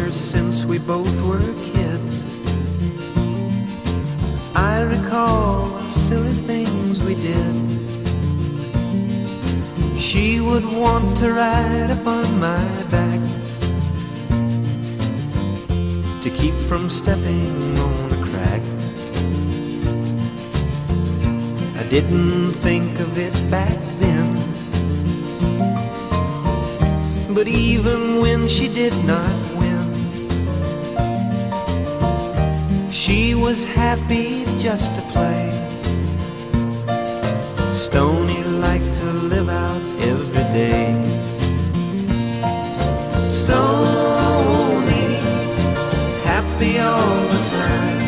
her since we both were kids. I recall silly things we did. She would want to ride upon my back to keep from stepping on a crack. I didn't think of it back then, but even when she did not win, she was happy just to play. Stoney liked to live out every day. Stoney, happy all the time.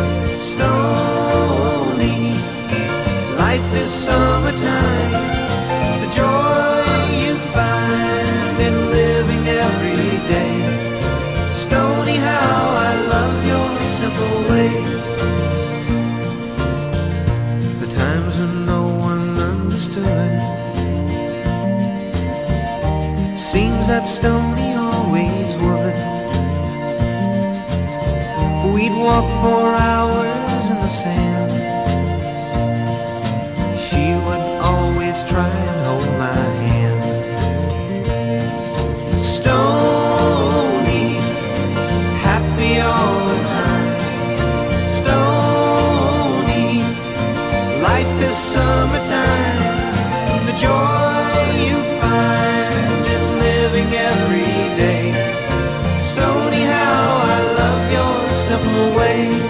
Stoney, life is summertime. The joy you find in living every day. Stoney, how I love your simple ways. The times when no one understood, seems that Stoney always would. We'd walk for hours in the sand. She would always try and hold my hand. Stoney, happy all the time. Stoney, life is summertime. The joy you find in living every day. Stoney, how I love your simple ways.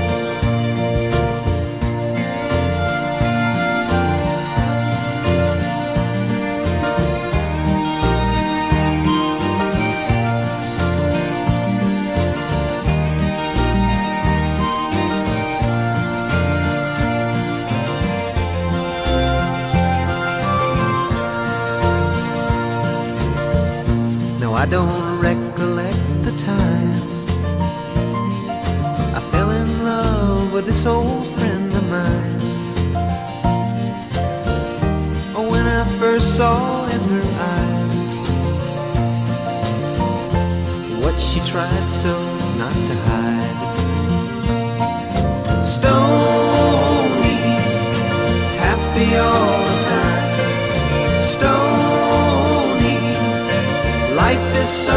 I don't recollect the time I fell in love with this old friend of mine. Oh, when I first saw in her eyes what she tried so not to hide. Stoney, happy all the time. Stoney, life is so